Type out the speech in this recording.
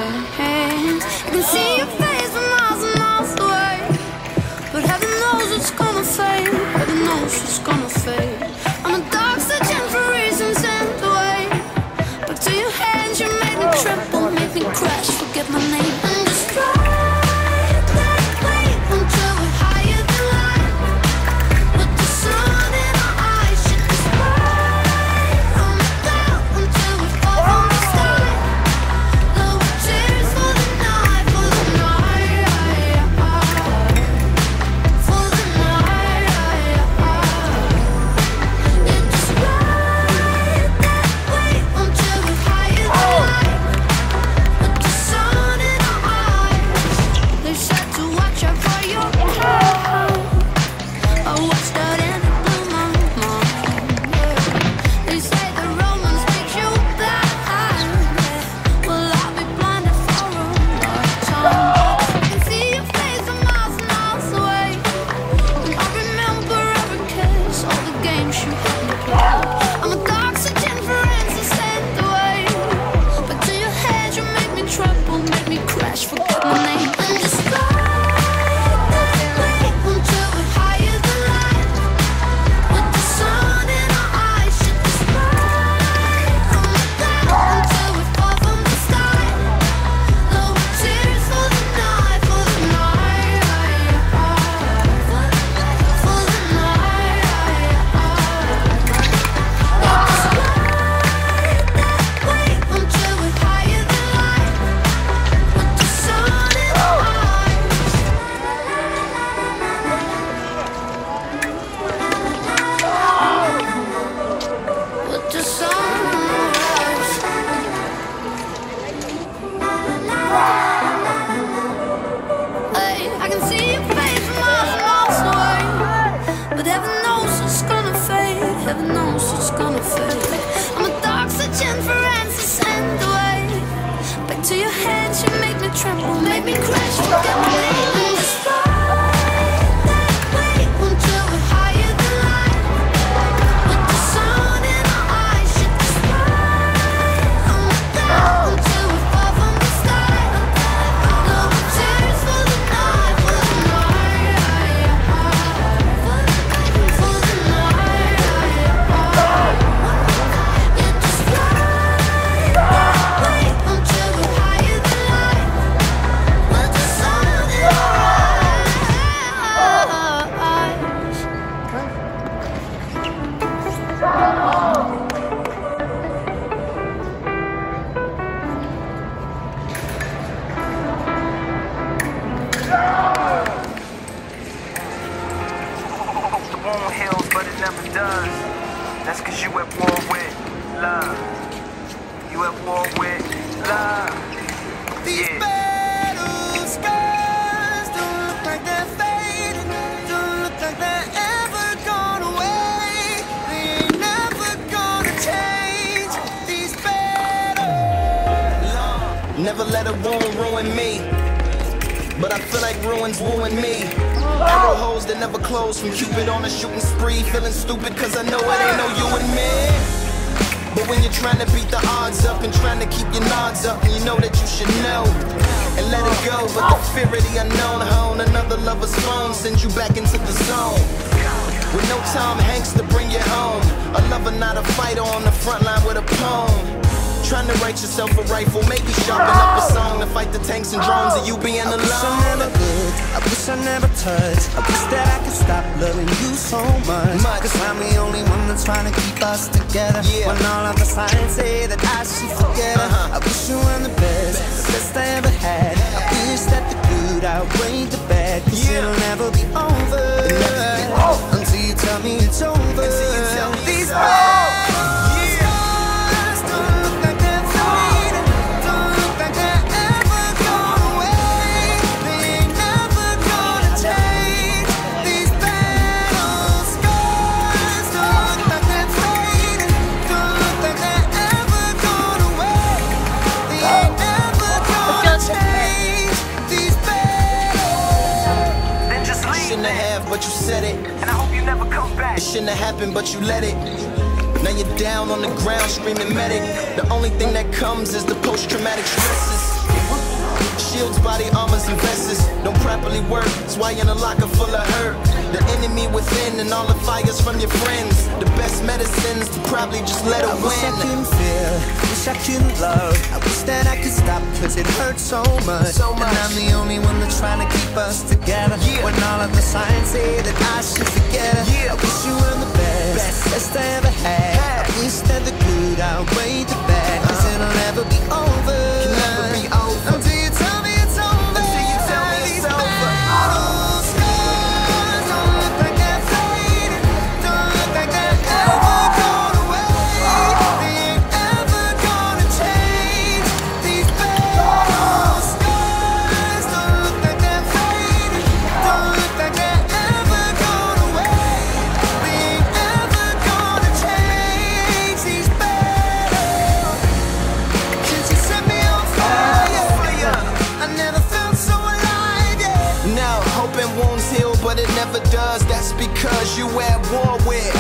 hands. I can see your face from miles and miles away, but heaven knows it's gonna fade. Heaven knows it's gonna fade. I'm a dog searching for reasons and the way. Back to your hands, you made me tremble, made me crash, forget my name, and just ride that wave until we're higher than life. With the sun in our eyes, shit is right on the cloud until we fall from the sky. Low tears for the night, for the night, for the night. It just ride that wave until we're higher than life. With the sun in our eyes, they said to watch out for your heart. I watched out and it blew my mind. They say the romance makes you blind. Well, I'll be blinded for a lifetime. I can see your face from miles and miles away, and I remember every kiss, all the games you had me play. I'm a dog searching for answers and the way. Back to your head, you make me tremble, make me crash, forget my name, and just ride that wave until we're higher than life. With the sun in our eyes, shit is right on the cloud until we fall from the sky. Low tears for the night, for the night, for the night. Just ride that wave until we're higher than life. With the sun in our eyes. With the sun in our eyes. Hey, I can see your face from miles and miles away, but heaven knows it's gonna fade. Heaven knows it's gonna fade. I'm a dog searching for answers and the way. Back to your hands, you make me tremble, make me crash, forget my name, and just ride that wave until we're higher than life. With the sun in our eyes, shit is right on the cloud until we fall from the sky. Low tears for the night, for the night, for the night. You just ride that wave until we're higher than life. With the sun in our eyes. Hope the wound heals, but it never does. That's cause you at war with love. You at war with love. These Yeah. battle scars don't look like they're fading, don't look like they're ever gone away. They ain't never gonna change. These battles. Never let a wound ruin me, but I feel like ruins wooing me. Arrow holes that never close from Cupid on a shooting spree. Feeling stupid cause I know it ain't no you and me. But when you're trying to beat the odds up and trying to keep your nods up, and you know that you should know and let it go, but the fear of the unknown hone another lover's phone sends you back into the zone. With no Tom Hanks to bring you home, a lover not a fighter on the front line with a poem. Trying to write yourself a rifle, maybe sharpen up a song to fight the tanks and drones of you being alone. I wish I never could, I wish I never touched. I wish that I could stop loving you so much. Cause I'm the only one that's trying to keep us together. When all of the signs say that I should forget her. I wish you were the best I ever had. I wish that the good outweighed the bad. Cause it'll never be over until you tell me it's over. These battles don't look like they're fading, don't look like they're ever gone away. They ain't never gonna change. These battle scars don't look like they're fading, don't look like they're ever gone away. They ain't never gonna change. These battles. Then just leave. Shouldn't have, but you said it. And I hope you never come back. It shouldn't have happened, but you let it. Now you're down on the ground screaming medic. The only thing that comes is the post-traumatic stresses. shields, body armors, and vests don't properly work. That's why you're in a locker full of hurt. The enemy within and all the fires from your friends. The best medicines to probably just let it win. I wish I couldn't feel, wish I couldn't love. I wish that I could stop, cause it hurts so much. And I'm the only one that's trying to keep us together. When all of the signs say that I should forget her. I wish you were the best I ever had. I wish that the good outweighed the bad, cause it'll never be over. Can never be over. Until you tell me it's over. Until you tell me it's over. Battle scars don't look like they're fading. Don't look like they're ever gone away. They ain't ever gonna change. These battle scars don't look like they're fading. Don't look like they're ever gone away. They ain't ever gonna change. These battles, 'cause you set me on fire. I never felt so alive, yeah. Now, hoping wounds heal, but it never does. That's because you at war with